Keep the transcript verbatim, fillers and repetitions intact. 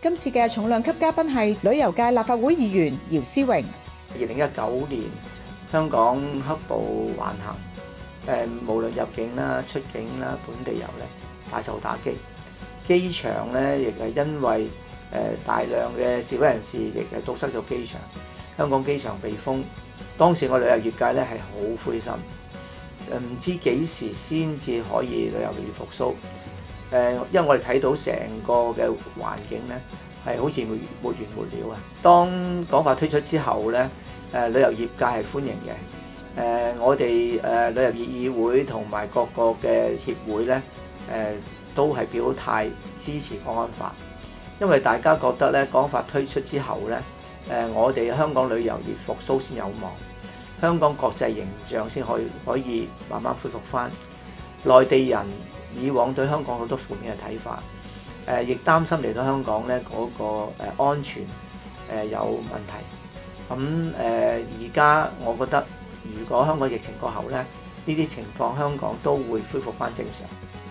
今次嘅重量級嘉賓係旅遊界立法會議員姚思榮。 二零一九年香港黑暴橫行，誒無論入境啦、出境啦、本地遊咧大受打擊。機場咧亦係因為誒大量嘅示威人士亦係堵塞咗機場，香港機場被封。當時我旅遊業界咧係好灰心，誒唔知幾時先至可以旅遊業復甦。誒，因為我哋睇到成個嘅環境咧係好似沒沒完沒了啊！當講法推出之後咧，誒旅遊業界係歡迎嘅。誒，我哋誒旅遊業議會同埋各個嘅協會咧，誒都係表態支持國安法，因為大家覺得咧國安法推出之後咧，誒我哋香港旅遊業復甦先有望，香港國際形象先可以可以慢慢恢復返。內地人以往對香港好多負面嘅睇法，誒亦擔心嚟到香港咧嗰個誒安全誒有問題。咁誒而家我覺得，如果香港疫情過後咧，呢啲情況香港都會恢復返正常。